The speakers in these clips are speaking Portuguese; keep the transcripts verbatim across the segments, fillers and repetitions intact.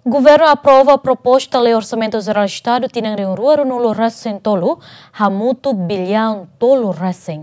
Governo aprova a proposta de lei orçamento geral do Estado tinang ring rua nulo recém tolo hamutu bilhão tolo recém.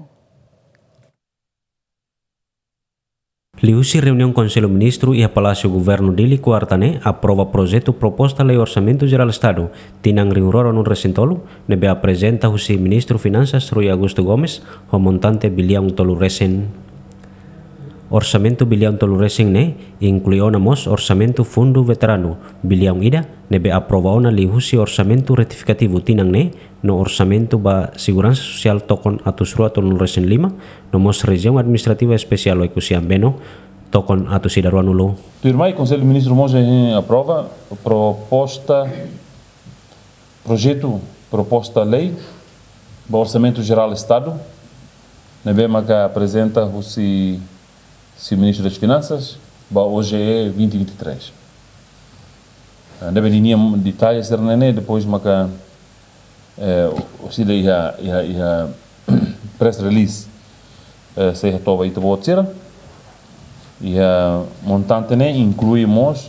Liusi reunião Conselho Ministro e a Palácio Governo dele quartane aprova projeto proposta lei orçamento geral do Estado tinang ring rua no recém tolo nebe apresenta o Ministro Finanças Rui Augusto Gomes o montante bilhão tolo recém. Orçamento bilhão tolo recém ne incluiu namos orçamento fundo veterano bilhão ida nebe aprova na liusi orçamento retificativo tinang ne no orçamento ba segurança social tokon atus rua tolo recém lima nomos região administrativa especial o kusiam beno tokon atus ida rua nulo. Firmai Conselho Ministro Moja aprova proposta projeto proposta lei do orçamento geral do Estado nebe maga apresenta o si se o Ministro das Finanças, hoje é vinte e vinte e três. Deve dinheiro detalhes ser né depois maca o se daí a a press release se retova aí tabo tira e a montante né incluímos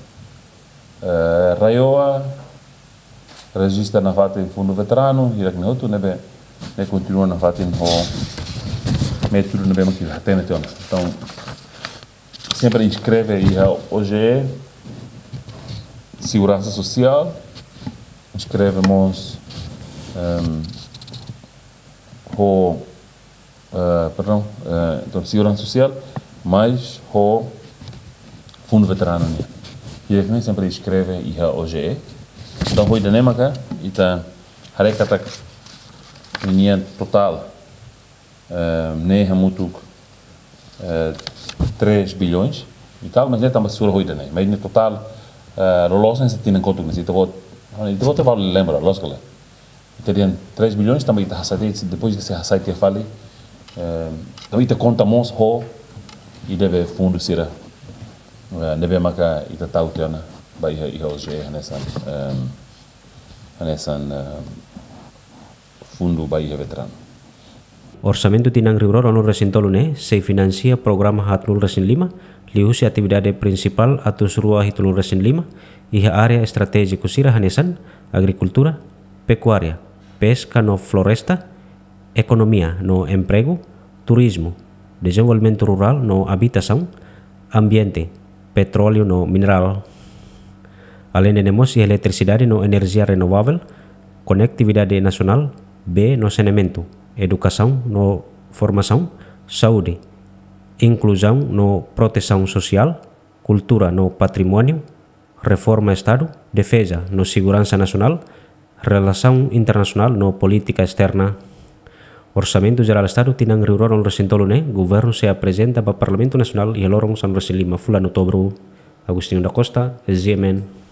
raioa registra na fata em fundo veterano e aqui no outro né be né continua na fata em ho método no bem aqui até então então sempre inscreve aí a O G E Segurança Social inscrevemos um, o uh, perdão uh, então Segurança Social mais o Fundo Veterano né? E ele sempre inscreve aí a O G E então foi da nemaca e tá hareka tak linha total Uh, nem é muito uh, três bilhões e tal, mas ele está mais seguro hoje, né? Mas no total, o loss não se tem em conta, mas então vou, então vou te falar, lembra, loss que lá, teriam três bilhões também está hasade, depois que se hasade que fale, também te contamos ho e deve fundo ser, deve marcar e te tal que na, vai ir hoje nessa, nessa fundo vai ir veterano. Orçamento tinang riuror ono recém tolo ne se financia programa hatnul recém lima liusi atividade principal atus rua hitnul recém lima iha area estratégico sira hanesan agricultura pecuária pesca no floresta economia no emprego turismo desenvolvimento rural no habitação ambiente petróleo no mineral além de nemos e eletricidade no energia renovável conectividade nacional B no saneamento educação no formação, saúde, inclusão no proteção social, cultura no patrimônio, reforma Estado, defesa no segurança nacional, relação internacional no política externa. Orçamento geral Estado tinang riuror no recém tolo ne, governo se apresenta para Parlamento Nacional e lorong san recém lima fulan outubro. Agostinho da Costa, Z M N.